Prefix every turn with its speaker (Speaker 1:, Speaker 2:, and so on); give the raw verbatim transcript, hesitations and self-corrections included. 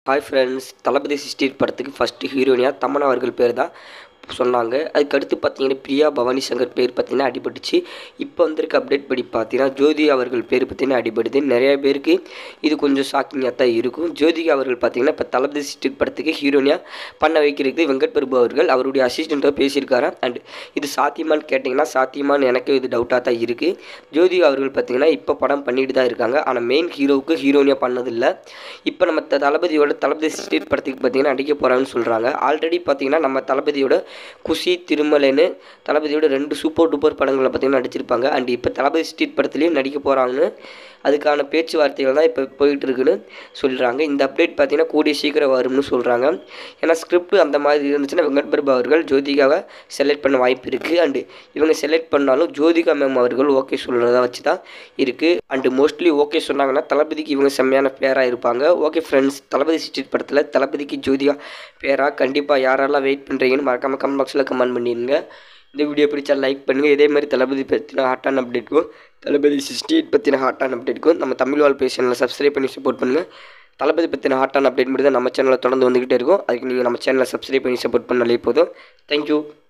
Speaker 1: Hi friends, Thalapathy sixty படத்துக்கு first ஹீரோயினியாக தமன்னா அவர்கள் பேர் தான் சொன்னாங்க. அதுக்கடுத்து பார்த்தீங்கன்னா பிரியா பவானி சங்கர் பேர் பார்த்தீங்கன்னா அடிபட்டுச்சு. இப்போ வந்திருக்க அப்டேட் படி பார்த்தீங்கன்னா ஜோதிகா அவர்கள் பேர் பார்த்தீங்கன்னா அடிபடுது. நிறைய பேருக்கு இது கொஞ்சம் ஷாக்கிங்காக தான் இருக்கும். ஜோதிகா அவர்கள் பார்த்தீங்கன்னா இப்போ தளபதி சிக்ஸ்டி படத்துக்கு ஹீரோயினியாக பண்ண வைக்கிறதுக்கு வெங்கட் பிரபு அவர்கள் அவருடைய அசிஸ்டண்ட்டாக பேசியிருக்காரு. அண்ட் இது சாத்தியமானு கேட்டிங்கன்னா சாத்தியமானு எனக்கு இது டவுட்டாக தான் இருக்குது. ஜோதிகா அவர்கள் பார்த்தீங்கன்னா இப்போ படம் பண்ணிட்டு தான் இருக்காங்க. ஆனால் மெயின் ஹீரோவுக்கு ஹீரோயினியாக பண்ணதில்லை. இப்போ நம்ம தளபதியோட தளபதி சிக்ஸ்டி படத்துக்கு பார்த்தீங்கன்னா நடிக்க போகிறாங்கன்னு சொல்கிறாங்க. ஆல்ரெடி பார்த்தீங்கன்னா நம்ம தளபதியோட குஷி திருமலைன்னு தளபதியோட ரெண்டு சூப்பர் டூப்பர் படங்களை பார்த்தீங்கன்னா நடிச்சிருப்பாங்க. அண்ட் இப்போ தளபதி சிக்ஸ்டி படத்துலேயும் நடிக்க போகிறாங்கன்னு அதுக்கான பேச்சுவார்த்தைகள் தான் இப்போ போயிட்டு இருக்குன்னு சொல்கிறாங்க. இந்த அப்டேட் பார்த்தீங்கன்னா கூடிய சீக்கிரம் வரும்னு சொல்கிறாங்க. ஏன்னா ஸ்கிரிப்ட் அந்த மாதிரி இருந்துச்சுன்னா வெங்கட் பிரபு அவர்கள் ஜோதிகாவை செலக்ட் பண்ண வாய்ப்பு இருக்குது. அண்டு இவங்க செலக்ட் பண்ணாலும் ஜோதிகா மேம் அவர்கள் ஓகே சொல்கிறத வச்சு தான் இருக்குது. அண்டு மோஸ்ட்லி ஓகே சொன்னாங்கன்னா தளபதிக்கு இவங்க செம்மையான பேராக இருப்பாங்க. ஓகே ஃப்ரெண்ட்ஸ், தளபதி சிக்ஸ்டி படத்தில் தளபதிக்கு ஜோதிகா பேராக கண்டிப்பாக யாரெல்லாம் வெயிட் பண்ணுறீங்கன்னு மறக்காமல் கமெண்ட் பாக்ஸில் கமெண்ட் பண்ணிடுங்க. இந்த வீடியோ பிடிச்சா லைக் பண்ணுங்கள். இதே மாதிரி தளபதி பற்றின ஹாட்டான அப்டேட்டுக்கும் தளபதி சிக்ஸ்டி எயிட் பற்றின ஹாட்டான அப்டேட்டுக்கும் நம்ம தமிழ் வாழ் பேஜ் சேனலை சப்ஸ்கிரைப் பண்ணி சப்போர்ட் பண்ணுங்கள். தளபதி பற்றின ஹாட்டான அப்டேட் மட்டும் தான் நம்ம சேனலில் தொடர்ந்து வந்துக்கிட்டே இருக்கும். அதுக்கு நீங்கள் நம்ம சேனலை சப்ஸ்கிரைப் பண்ணி சப்போர்ட் பண்ணாலே போதும். தேங்க்யூ.